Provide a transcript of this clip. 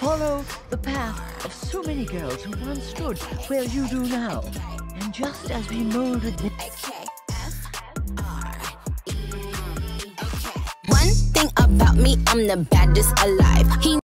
follow the path of so many girls who once stood where you do now. And just as we molded the One thing about me, I'm the baddest alive.